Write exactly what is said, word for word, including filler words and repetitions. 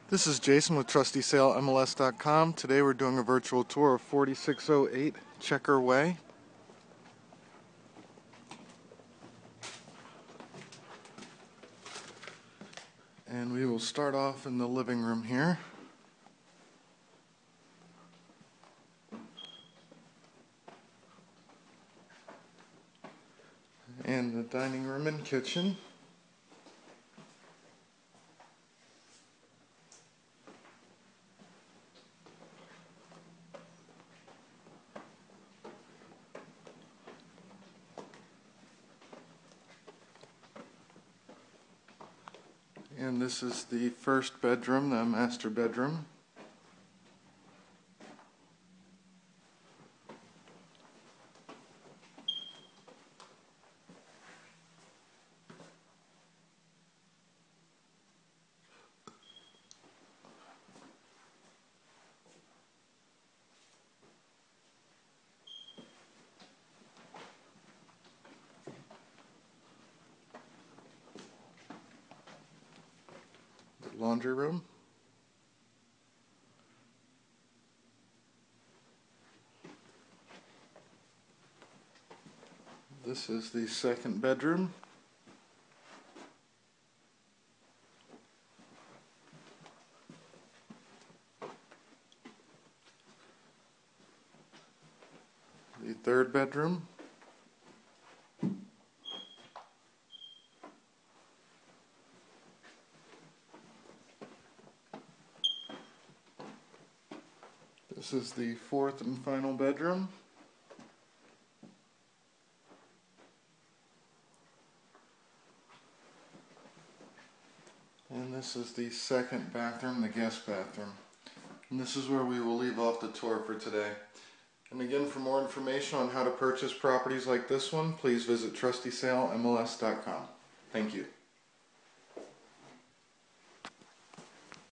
This is Jason with Trusty Sale M L S dot com. Today we're doing a virtual tour of forty-six oh eight Checker Way. And we will start off in the living room here. And the dining room and kitchen. And this is the first bedroom, the master bedroom. The laundry room. This is the second bedroom. The third bedroom. This is the fourth and final bedroom. And this is the second bathroom, the guest bathroom. And this is where we will leave off the tour for today. And again, for more information on how to purchase properties like this one, please visit Trusty Sale M L S dot com. Thank you.